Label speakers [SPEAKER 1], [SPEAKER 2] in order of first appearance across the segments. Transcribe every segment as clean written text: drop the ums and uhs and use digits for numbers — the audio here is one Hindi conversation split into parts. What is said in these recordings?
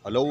[SPEAKER 1] हेलो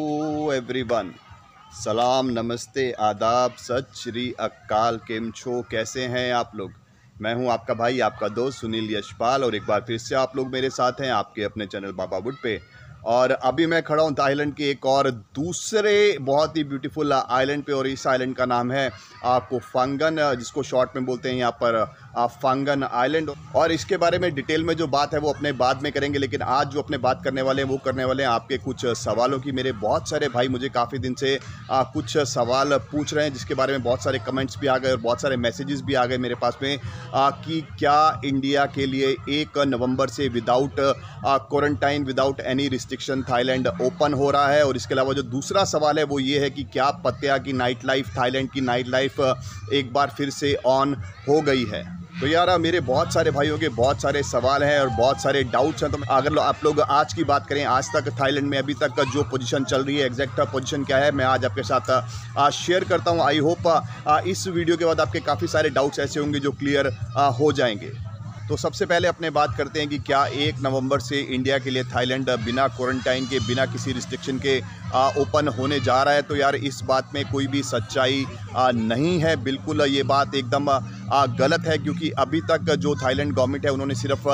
[SPEAKER 1] एवरीवन, सलाम, नमस्ते, आदाब, सत श्री अकाल। केम छो, कैसे हैं आप लोग। मैं हूं आपका भाई, आपका दोस्त सुनील यशपाल, और एक बार फिर से आप लोग मेरे साथ हैं आपके अपने चैनल बाबा वुड पे। और अभी मैं खड़ा हूं थाईलैंड के एक और दूसरे बहुत ही ब्यूटीफुल आइलैंड पे, और इस आइलैंड का नाम है कोफांगन, जिसको शॉर्ट में बोलते हैं यहाँ पर फांगन आइलैंड। और इसके बारे में डिटेल में जो बात है वो अपने बाद में करेंगे, लेकिन आज जो अपने बात करने वाले हैं वो करने वाले हैं आपके कुछ सवालों की। मेरे बहुत सारे भाई मुझे काफ़ी दिन से कुछ सवाल पूछ रहे हैं, जिसके बारे में बहुत सारे कमेंट्स भी आ गए और बहुत सारे मैसेजेस भी आ गए मेरे पास में कि क्या इंडिया के लिए 1 नवंबर से without quarantine, without any restriction Thailand open हो रहा है। और इसके अलावा जो दूसरा सवाल है वो ये है कि क्या पत्या की नाइट लाइफ, थाईलैंड की नाइट लाइफ एक बार फिर से ऑन हो गई है। तो यार मेरे बहुत सारे भाइयों के बहुत सारे सवाल हैं और बहुत सारे डाउट्स हैं। तो अगर आप लोग आज की बात करें, आज तक थाईलैंड में अभी तक का जो पोजीशन चल रही है, एग्जैक्ट पोजीशन क्या है, मैं आज आपके साथ शेयर करता हूं। आई होप इस वीडियो के बाद आपके काफ़ी सारे डाउट्स ऐसे होंगे जो क्लियर हो जाएंगे। तो सबसे पहले अपने बात करते हैं कि क्या 1 नवंबर से इंडिया के लिए थाईलैंड बिना क्वारंटाइन के, बिना किसी रिस्ट्रिक्शन के ओपन होने जा रहा है। तो यार इस बात में कोई भी सच्चाई नहीं है, बिल्कुल ये बात एकदम गलत है। क्योंकि अभी तक जो थाईलैंड गवर्नमेंट है उन्होंने सिर्फ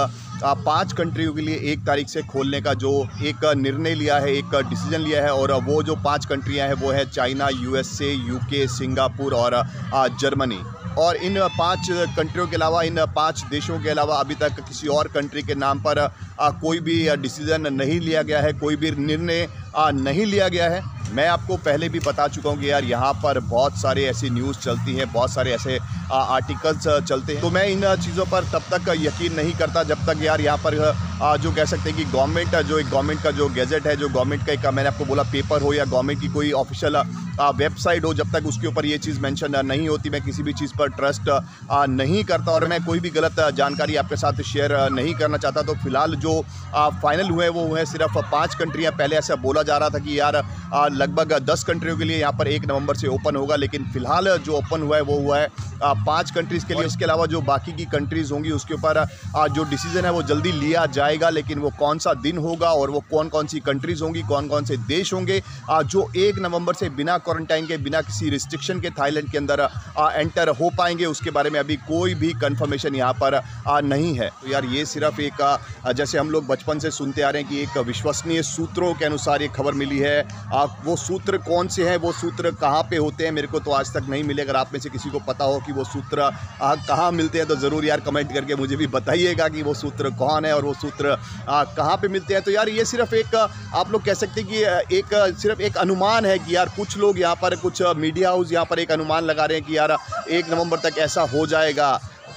[SPEAKER 1] 5 कंट्रियों के लिए 1 तारीख से खोलने का जो एक निर्णय लिया है, एक डिसीजन लिया है। और वो जो 5 कंट्रियाँ हैं वो है चाइना, USA, UK, सिंगापुर और जर्मनी। और इन 5 कंट्रियों के अलावा, इन 5 देशों के अलावा अभी तक किसी और कंट्री के नाम पर कोई भी डिसीज़न नहीं लिया गया है, कोई भी निर्णय नहीं लिया गया है। मैं आपको पहले भी बता चुका हूँ कि यार यहाँ पर बहुत सारे ऐसी न्यूज़ चलती हैं, बहुत सारे ऐसे आर्टिकल्स चलते हैं। तो मैं इन चीज़ों पर तब तक यकीन नहीं करता जब तक यार यहाँ पर जो कह सकते हैं कि गवर्नमेंट, जो एक गवर्नमेंट का जो गैजेट है, जो गवर्नमेंट का एक, मैंने आपको बोला, पेपर हो या गवर्नमेंट की कोई ऑफिशियल वेबसाइट हो, जब तक उसके ऊपर ये चीज़ मेंशन नहीं होती, मैं किसी भी चीज़ पर ट्रस्ट नहीं करता और मैं कोई भी गलत जानकारी आपके साथ शेयर नहीं करना चाहता। तो फिलहाल जो फाइनल हुए वो हुए सिर्फ 5 कंट्रियाँ। पहले ऐसा बोला जा रहा था कि यार लगभग 10 कंट्रियों के लिए यहाँ पर 1 नवंबर से ओपन होगा, लेकिन फिलहाल जो ओपन हुआ है वो हुआ है 5 कंट्रीज़ के लिए। इसके अलावा जो बाकी की कंट्रीज़ होंगी उसके ऊपर जो डिसीजन है वो जल्दी लिया जाएगा, लेकिन वो कौन सा दिन होगा और वो कौन कौन सी कंट्रीज़ होंगी, कौन कौन से देश होंगे जो 1 नवंबर से बिना क्वारंटाइन के, बिना किसी रिस्ट्रिक्शन के थाईलैंड के अंदर एंटर हो पाएंगे, उसके बारे में अभी कोई भी कंफर्मेशन यहाँ पर नहीं है। तो यार ये सिर्फ एक जैसे हम लोग बचपन से सुनते आ रहे हैं कि एक विश्वसनीय सूत्रों के अनुसार ये खबर मिली है। वो सूत्र कौन से हैं, वो सूत्र कहाँ पे होते हैं, मेरे को तो आज तक नहीं मिले। अगर आप में से किसी को पता हो कि वो सूत्र कहाँ मिलते हैं तो ज़रूर यार कमेंट करके मुझे भी बताइएगा कि वो सूत्र कौन है और वो सूत्र कहाँ पे मिलते हैं। तो यार ये सिर्फ एक, आप लोग कह सकते हैं कि एक सिर्फ एक अनुमान है कि यार कुछ लोग यहाँ पर, कुछ मीडिया हाउस यहाँ पर एक अनुमान लगा रहे हैं कि यार 1 नवंबर तक ऐसा हो जाएगा,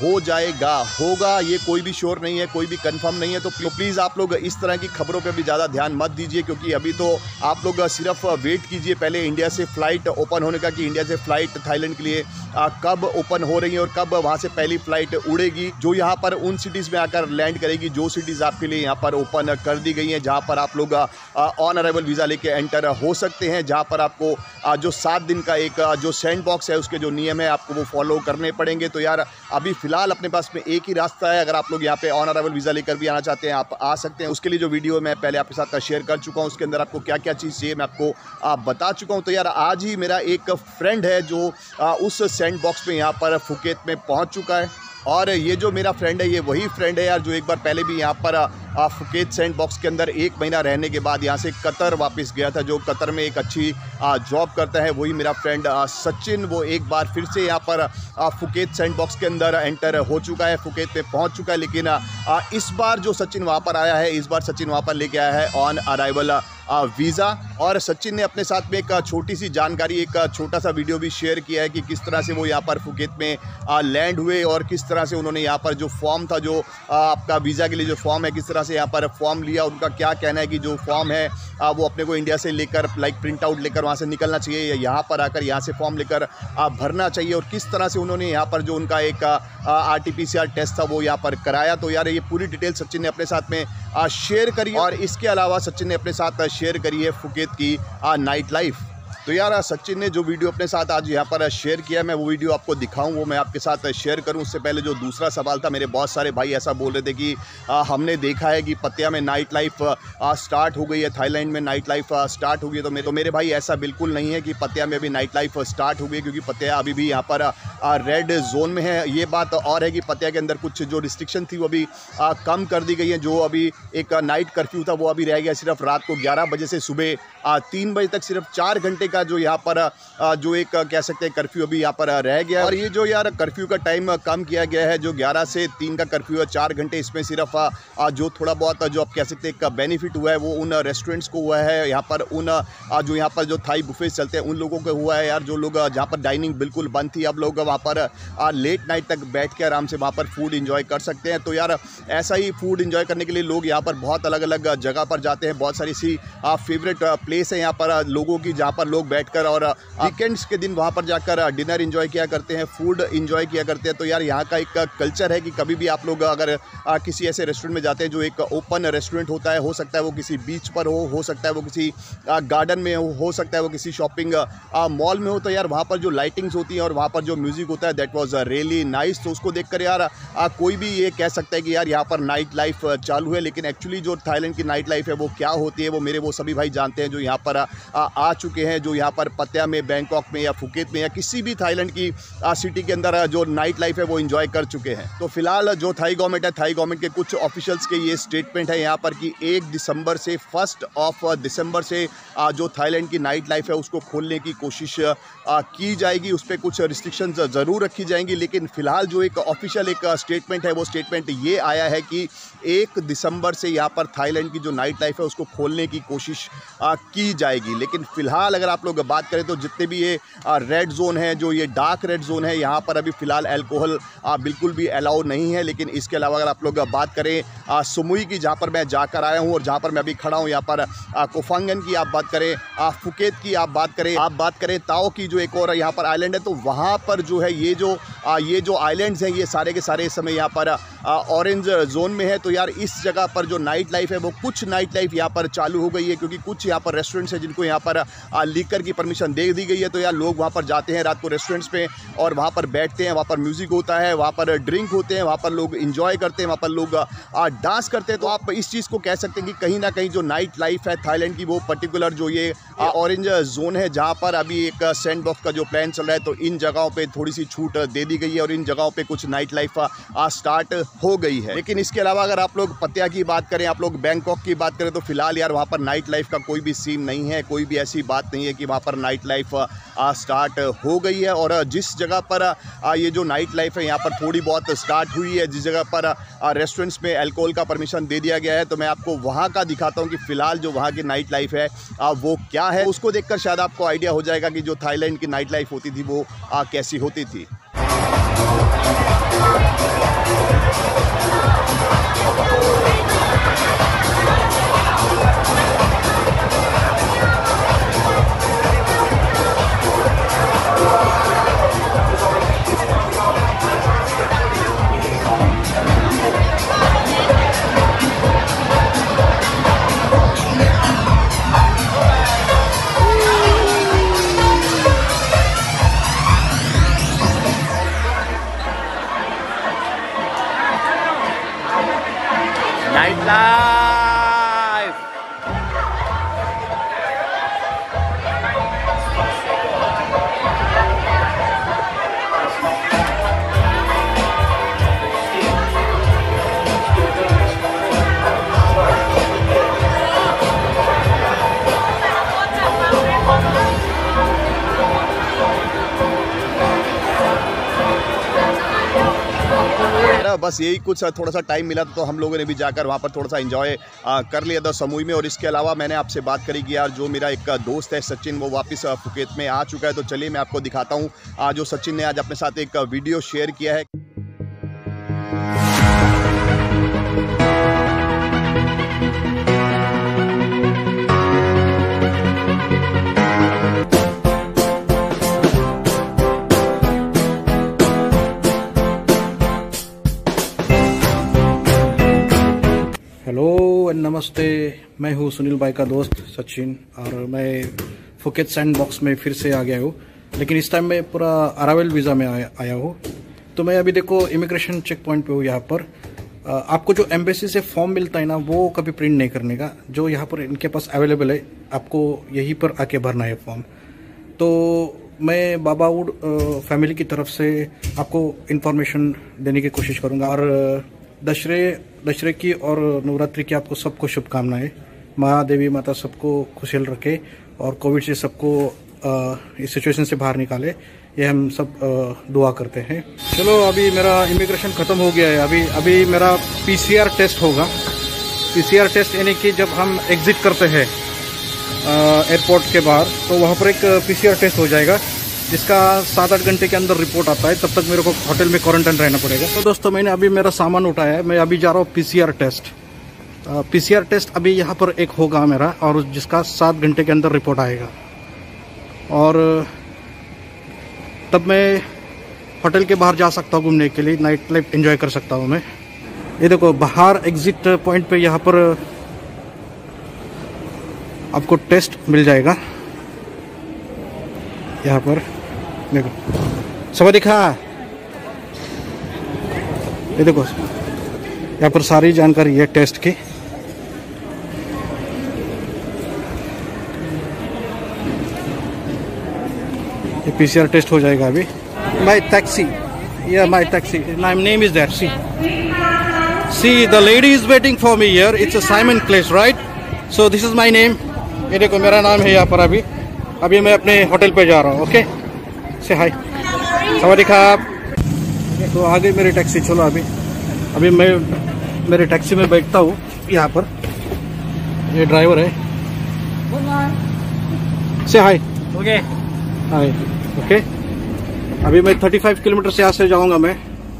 [SPEAKER 1] होगा। ये कोई भी श्योर नहीं है, कोई भी कंफर्म नहीं है। तो प्लीज़ आप लोग इस तरह की खबरों पे भी ज़्यादा ध्यान मत दीजिए, क्योंकि अभी तो आप लोग सिर्फ वेट कीजिए पहले इंडिया से फ़्लाइट ओपन होने का, कि इंडिया से फ़्लाइट थाईलैंड के लिए कब ओपन हो रही है और कब वहाँ से पहली फ़्लाइट उड़ेगी, जो यहाँ पर उन सिटीज़ में आकर लैंड करेगी, जो सिटीज़ आपके लिए यहाँ पर ओपन कर दी गई हैं, जहाँ पर आप लोग ऑन अराइवल वीज़ा लेके एंटर हो सकते हैं, जहाँ पर आपको जो 7 दिन का एक जो सैंड बॉक्स है उसके जो नियम है आपको वो फॉलो करने पड़ेंगे। तो यार अभी फ़िलहाल अपने पास में एक ही रास्ता है। अगर आप लोग यहाँ पे ऑन अराइवल वीज़ा लेकर भी आना चाहते हैं, आप आ सकते हैं। उसके लिए जो वीडियो मैं पहले आपके साथ शेयर कर चुका हूँ, उसके अंदर आपको क्या क्या चीज़ चाहिए मैं आपको बता चुका हूँ। तो यार आज ही मेरा एक फ्रेंड है जो उस सैंड बॉक्स में यहाँ पर फुकेत में पहुँच चुका है। और ये जो मेरा फ्रेंड है, ये वही फ्रेंड है यार जो एक बार पहले भी यहाँ पर फुकेत सैंड बॉक्स के अंदर 1 महीना रहने के बाद यहाँ से कतर वापस गया था, जो कतर में एक अच्छी जॉब करता है। वही मेरा फ्रेंड सचिन, वो एक बार फिर से यहाँ पर फुकेत सैंड बॉक्स के अंदर एंटर हो चुका है, फुकेत में पहुँच चुका है। लेकिन इस बार जो सचिन वहाँ पर आया है, इस बार सचिन वहाँ पर लेके आया है ऑन अराइवल वीज़ा। और सचिन ने अपने साथ में एक छोटी सी जानकारी, एक छोटा सा वीडियो भी शेयर किया है कि किस तरह से वो यहाँ पर फुकेत में लैंड हुए और किस तरह से उन्होंने यहाँ पर जो फॉर्म था, जो आपका वीज़ा के लिए जो फॉर्म है, किस तरह से यहाँ पर फॉर्म लिया। उनका क्या कहना है कि जो फॉर्म है वो अपने को इंडिया से लेकर, लाइक प्रिंट आउट लेकर वहाँ से निकलना चाहिए, या यहाँ पर आकर यहाँ से फॉर्म लेकर भरना चाहिए, और किस तरह से उन्होंने यहाँ पर जो उनका एक RT-PCR टेस्ट था वो यहाँ पर कराया। तो यार ये पूरी डिटेल सचिन ने अपने साथ में शेयर करी। और इसके अलावा सचिन ने अपने साथ शेयर करी है फुकेत की नाइट लाइफ। तो यार सचिन ने जो वीडियो अपने साथ आज यहाँ पर शेयर किया, मैं वो वीडियो आपको दिखाऊं, वो मैं आपके साथ शेयर करूं। उससे पहले जो दूसरा सवाल था, मेरे बहुत सारे भाई ऐसा बोल रहे थे कि हमने देखा है कि पतिया में नाइट लाइफ स्टार्ट हो गई है, थाईलैंड में नाइट लाइफ स्टार्ट हो गई है। तो मेरे भाई ऐसा बिल्कुल नहीं है कि पतिया में अभी नाइट लाइफ स्टार्ट हो गई, क्योंकि पतिया अभी भी यहाँ पर रेड जोन में है। ये बात और है कि पतिया के अंदर कुछ जो रिस्ट्रिक्शन थी वो अभी कम कर दी गई है। जो अभी एक नाइट कर्फ्यू था वो अभी रह गया सिर्फ रात को 11 बजे से सुबह 3 बजे तक, सिर्फ 4 घंटे का जो यहाँ पर जो एक कह सकते हैं कर्फ्यू अभी यहाँ पर रह गया है। और ये जो यार कर्फ्यू का टाइम कम किया गया है, जो 11 से 3 का कर्फ्यू है, 4 घंटे, इसमें सिर्फ जो थोड़ा बहुत जो आप कह सकते हैं एक बेनिफिट हुआ है वो उन रेस्टोरेंट्स को हुआ है, यहाँ पर उन जो यहाँ पर जो थाई बुफे चलते हैं उन लोगों को हुआ है यार। जो लोग जहाँ पर डाइनिंग बिल्कुल बंद थी, अब लोग वहाँ पर लेट नाइट तक बैठ के आराम से वहाँ पर फूड इंजॉय कर सकते हैं। तो यार ऐसा ही फूड इंजॉय करने के लिए लोग यहाँ पर बहुत अलग अलग जगह पर जाते हैं। बहुत सारी सी फेवरेट प्लेस है यहाँ पर लोगों की, जहाँ पर लोग बैठकर और वीकेंड्स के दिन वहाँ पर जाकर डिनर इंजॉय किया करते हैं, फूड इंजॉय किया करते हैं। तो यार यहाँ का एक कल्चर है कि कभी भी आप लोग अगर किसी ऐसे रेस्टोरेंट में जाते हैं जो एक ओपन रेस्टोरेंट होता है, हो सकता है वो किसी बीच पर हो सकता है वो किसी गार्डन में हो सकता है वो किसी शॉपिंग मॉल में हो, तो यार वहाँ पर जो लाइटिंग्स होती हैं और वहाँ पर जो म्यूज़िक होता है दैट वाज रियली नाइस। तो उसको देखकर यार कोई भी ये कह सकता है कि यार यहाँ पर नाइट लाइफ चालू है, लेकिन एक्चुअली जो थाईलैंड की नाइट लाइफ है वो क्या होती है वो सभी भाई जानते हैं जो यहाँ पर आ चुके हैं, जो यहाँ पर पतिया में, बैंकॉक में या फुकेत में या किसी भी थाईलैंड की सिटी के अंदर जो नाइट लाइफ है वो एंजॉय कर चुके हैं। तो फिलहाल जो थाई गवर्नमेंट है, थाई गवर्नमेंट के कुछ ऑफिशियल्स के ये स्टेटमेंट है यहाँ पर कि 1 दिसंबर से 1 दिसंबर से जो थाईलैंड की नाइट लाइफ है उसको खोलने की कोशिश की जाएगी। उस पर कुछ रिस्ट्रिक्शंस ज़रूर रखी जाएंगी, लेकिन फिलहाल जो एक ऑफिशियल एक स्टेटमेंट है वो स्टेटमेंट ये आया है कि 1 दिसंबर से यहाँ पर थाईलैंड की जो नाइट लाइफ है उसको खोलने की कोशिश की जाएगी। लेकिन फ़िलहाल अगर आप लोग बात करें तो जितने भी ये रेड जोन है, जो ये डार्क रेड जोन है, यहाँ पर अभी फ़िलहाल अल्कोहल बिल्कुल भी अलाउ नहीं है। लेकिन इसके अलावा अगर आप लोग बात करें समुई की, जहाँ पर मैं जाकर आया हूँ और जहाँ पर मैं अभी खड़ा हूँ, यहाँ पर कोफांगन की आप बात करें, फुकेत की आप बात करें ताओ की जो एक और यहाँ पर आइलैंड है, तो वहाँ पर जो है ये जो आइलैंड्स हैं ये सारे के सारे इस समय यहाँ पर ऑरेंज जोन में है। तो यार इस जगह पर जो नाइट लाइफ है वो कुछ नाइट लाइफ यहाँ पर चालू हो गई है, क्योंकि कुछ यहाँ पर रेस्टोरेंट्स हैं जिनको यहाँ पर लीकर की परमिशन दे दी गई है। तो यार लोग वहाँ पर जाते हैं रात को रेस्टोरेंट्स पे और वहाँ पर बैठते हैं, वहाँ पर म्यूज़िक होता है, वहाँ पर ड्रिंक होते हैं, वहाँ पर लोग इंजॉय करते हैं, वहाँ पर लोग डांस करते हैं। तो आप इस चीज़ को कह सकते हैं कि कहीं ना कहीं जो नाइट लाइफ है थाईलैंड की वो पर्टिकुलर जो ये ऑरेंज जोन है, जहाँ पर अभी एक सैंड बॉक्स का जो प्लान चल रहा है, तो इन जगहों पे थोड़ी सी छूट दे दी गई है और इन जगहों पे कुछ नाइट लाइफ स्टार्ट हो गई है। लेकिन इसके अलावा अगर आप लोग पतिया की बात करें, आप लोग बैंकॉक की बात करें, तो फिलहाल यार वहाँ पर नाइट लाइफ का कोई भी सीन नहीं है, कोई भी ऐसी बात नहीं है कि वहाँ पर नाइट लाइफ स्टार्ट हो गई है। और जिस जगह पर ये जो नाइट लाइफ है यहाँ पर थोड़ी बहुत स्टार्ट हुई है, जिस जगह पर रेस्टोरेंट्स में अल्कोहल का परमिशन दे दिया गया है, तो मैं आपको वहाँ का दिखाता हूँ कि फ़िलहाल जो वहाँ की नाइट लाइफ है वो क्या है। उसको देखकर शायद आपको आइडिया हो जाएगा कि जो थाईलैंड की नाइट लाइफ होती थी वो कैसी होती थी।
[SPEAKER 2] Night life.
[SPEAKER 1] बस यही कुछ थोड़ा सा टाइम मिला तो हम लोगों ने भी जाकर वहाँ पर थोड़ा सा एंजॉय कर लिया था समूह में। और इसके अलावा मैंने आपसे बात करी कि यार जो मेरा एक दोस्त है सचिन, वो वापस फुकेत में आ चुका है। तो चलिए मैं आपको दिखाता हूँ जो सचिन ने आज अपने साथ एक वीडियो शेयर किया है।
[SPEAKER 3] हेलो नमस्ते, मैं हूँ सुनील भाई का दोस्त सचिन, और मैं फुकेत सैंड बॉक्स में फिर से आ गया हूँ, लेकिन इस टाइम मैं पूरा अरावल वीज़ा में आया हूँ। तो मैं अभी देखो इमिग्रेशन चेक पॉइंट पे हूँ। यहाँ पर आपको जो एम्बेसी से फॉर्म मिलता है ना, वो कभी प्रिंट नहीं करने का, जो यहाँ पर इनके पास अवेलेबल है, आपको यहीं पर आके भरना है फॉर्म। तो मैं बाबा वुड फैमिली की तरफ से आपको इन्फॉर्मेशन देने की कोशिश करूँगा। और दशहरे की और नवरात्रि की आपको सबको शुभकामनाएं। महादेवी माता सबको खुशहाल रखे और कोविड से सबको इस सिचुएशन से बाहर निकाले, ये हम सब दुआ करते हैं। चलो, अभी मेरा इमिग्रेशन ख़त्म हो गया है। अभी मेरा PCR टेस्ट होगा। PCR टेस्ट यानी कि जब हम एग्ज़िट करते हैं एयरपोर्ट के बाहर, तो वहाँ पर एक PCR टेस्ट हो जाएगा, जिसका 7-8 घंटे के अंदर रिपोर्ट आता है। तब तक मेरे को होटल में क्वारंटाइन रहना पड़ेगा। तो दोस्तों, मैंने अभी मेरा सामान उठाया है, मैं अभी जा रहा हूँ PCR टेस्ट। PCR टेस्ट अभी यहाँ पर एक होगा मेरा, और जिसका 7 घंटे के अंदर रिपोर्ट आएगा, और तब मैं होटल के बाहर जा सकता हूँ घूमने के लिए, नाइट लाइफ एंजॉय कर सकता हूँ मैं। ये देखो, बाहर एग्जिट पॉइंट पे यहाँ पर आपको टेस्ट मिल जाएगा। यहाँ पर देखो, सवादिका, ये देखो यहाँ पर सारी जानकारी है टेस्ट की। ये PCR टेस्ट हो जाएगा अभी। माई टैक्सी, या my taxi, my name is that. See the lady is waiting for me here, it's a Simon place, right? So this is my name. ये देखो, मेरा नाम है यहाँ पर। अभी मैं अपने होटल पे जा रहा हूँ। ओके, से हाय, सवादिका। तो आ गई मेरी टैक्सी। चलो, अभी मैं मेरे टैक्सी में बैठता हूँ। यहाँ पर ये ड्राइवर है। से हाय।
[SPEAKER 2] ओके,
[SPEAKER 3] हाय। ओके, अभी मैं 35 किलोमीटर से यहाँ से जाऊँगा मैं।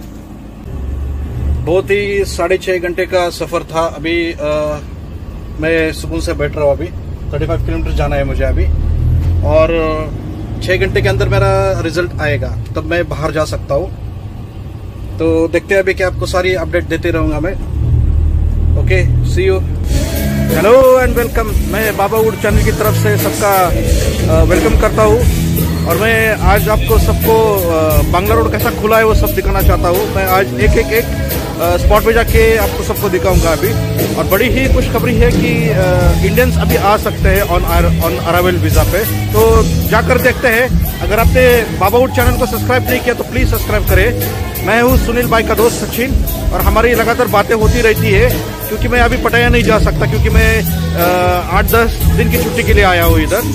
[SPEAKER 3] बहुत ही 6.5 घंटे का सफ़र था। अभी मैं सुकून से बैठ रहा हूँ। अभी 35 किलोमीटर जाना है मुझे अभी, और 6 घंटे के अंदर मेरा रिजल्ट आएगा, तब मैं बाहर जा सकता हूँ। तो देखते हैं अभी कि आपको सारी अपडेट देते रहूँगा मैं। Okay, see you. Hello and welcome. मैं बाबा वुड चैनल की तरफ से सबका वेलकम करता हूँ, और मैं आज आपको सबको बांग्ला रोड कैसा खुला है वो सब दिखाना चाहता हूँ। मैं आज एक स्पॉट पे जाके आपको सबको दिखाऊंगा अभी। और बड़ी ही खुशखबरी है कि इंडियंस अभी आ सकते हैं ऑन अरावल वीज़ा पे। तो जाकर देखते हैं। अगर आपने बाबा वुड चैनल को सब्सक्राइब नहीं किया तो प्लीज़ सब्सक्राइब करें। मैं हूँ सुनील भाई का दोस्त सचिन, और हमारी लगातार बातें होती रहती है, क्योंकि मैं अभी पटाया नहीं जा सकता, क्योंकि मैं 8-10 दिन की छुट्टी के लिए आया हूँ इधर।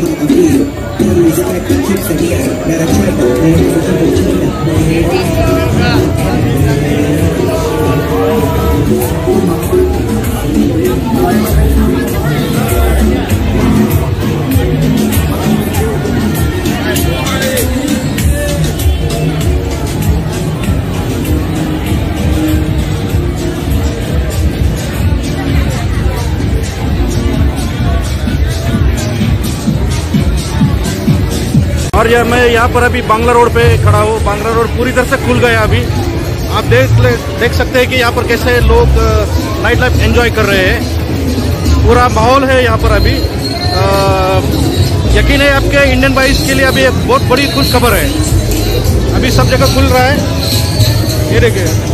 [SPEAKER 3] और यह मैं यहाँ पर अभी बांग्ला रोड पे खड़ा हूँ। बांग्ला रोड पूरी तरह से खुल गया अभी। आप देख सकते हैं कि यहाँ पर कैसे लोग नाइट लाइफ एंजॉय कर रहे हैं। पूरा माहौल है यहाँ पर अभी। यकीन है आपके इंडियन बाइस के लिए अभी एक बहुत बड़ी खुश खबर है। अभी सब जगह खुल रहा है, ये देखिए।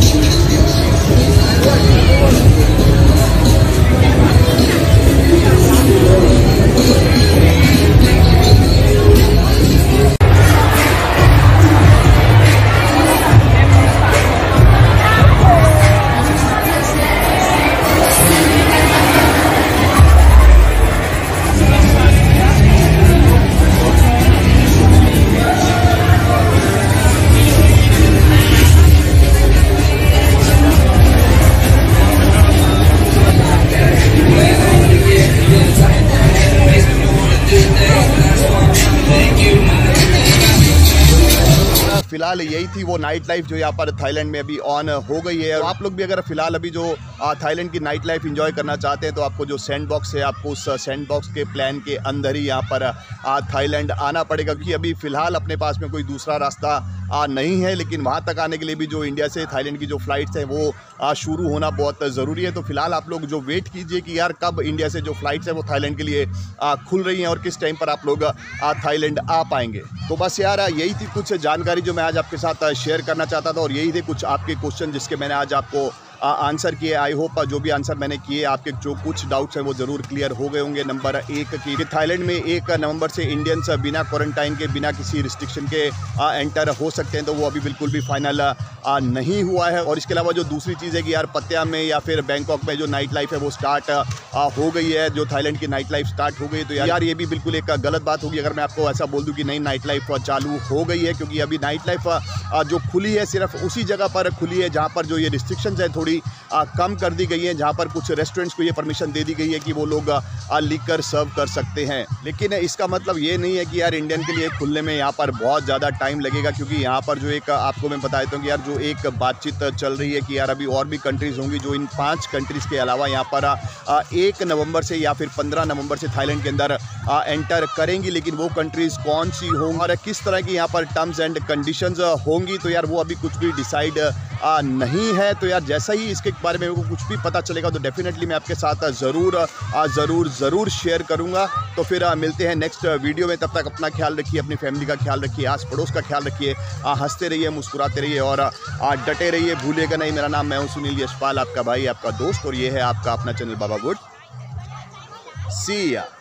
[SPEAKER 1] फिलहाल यही थी वो नाइट लाइफ जो यहाँ पर थाईलैंड में अभी ऑन हो गई है। और आप लोग भी अगर फिलहाल अभी जो थाईलैंड की नाइट लाइफ एंजॉय करना चाहते हैं तो आपको जो सैंड बॉक्स है, आपको उस सैंड बॉक्स के प्लान के अंदर ही यहाँ पर थाईलैंड आना पड़ेगा, क्योंकि अभी फ़िलहाल अपने पास में कोई दूसरा रास्ता नहीं है, लेकिन वहाँ तक आने के लिए भी जो इंडिया से थाईलैंड की जो फ़्लाइट्स हैं वो शुरू होना बहुत ज़रूरी है। तो फिलहाल आप लोग जो वेट कीजिए कि यार कब इंडिया से जो फ़्लाइट्स हैं वो थाईलैंड के लिए खुल रही हैं और किस टाइम पर आप लोग थाईलैंड आ पाएंगे। तो बस यार यही थी कुछ जानकारी जो मैं आज आपके साथ शेयर करना चाहता था, और यही थे कुछ आपके क्वेश्चन जिसके मैंने आज आपको आंसर किए। आई होप जो भी आंसर मैंने किए आपके जो कुछ डाउट्स हैं वो ज़रूर क्लियर हो गए होंगे। नंबर 1 कि थाईलैंड में 1 नवंबर से इंडियंस बिना क्वारंटाइन के, बिना किसी रिस्ट्रिक्शन के एंटर हो सकते हैं, तो वो अभी बिल्कुल भी फाइनल नहीं हुआ है। और इसके अलावा जो दूसरी चीज़ है कि यार पत्तिया में या फिर बैंकॉक में जो नाइट लाइफ है वो स्टार्ट हो गई है, जो थाईलैंड की नाइट लाइफ स्टार्ट हो गई, तो यार ये भी बिल्कुल एक गलत बात होगी अगर मैं आपको ऐसा बोल दूँ कि नहीं नाइट लाइफ चालू हो गई है, क्योंकि अभी नाइट लाइफ जो खुली है सिर्फ उसी जगह पर खुली है जहाँ पर जो ये रिस्ट्रिक्शंस है थोड़ी कम कर दी गई है, जहाँ पर कुछ रेस्टोरेंट्स को ये परमिशन दे दी गई है कि वो लोग लिकर सर्व कर सकते हैं। लेकिन इसका मतलब ये नहीं है कि यार इंडियन के लिए खुलने में यहाँ पर बहुत ज़्यादा टाइम लगेगा, क्योंकि यहाँ पर जो एक आपको मैं बता देता हूँ कि यार जो एक बातचीत चल रही है कि यार अभी और भी कंट्रीज़ होंगी जो इन 5 कंट्रीज़ के अलावा यहाँ पर 1 नवंबर से या फिर 15 नवंबर से थाईलैंड के अंदर एंटर करेंगी। लेकिन वो कंट्रीज़ कौन सी होंगी और किस तरह की यहाँ पर टर्म्स एंड कंडीशंस होंगी, तो यार वो अभी कुछ भी डिसाइड नहीं है। तो यार जैसा ही इसके बारे में कुछ भी पता चलेगा तो डेफिनेटली मैं आपके साथ ज़रूर शेयर करूंगा। तो फिर मिलते हैं नेक्स्ट वीडियो में। तब तक अपना ख्याल रखिए, अपनी फैमिली का ख्याल रखिए, आस पड़ोस का ख्याल रखिए, हंसते रहिए, मुस्कुराते रहिए और डटे रहिए। भूलिएगा नहीं, मेरा नाम मैं हूं सुनील यशपाल, आपका भाई, आपका दोस्त, और ये है आपका अपना चैनल बाबा वुड। सी या।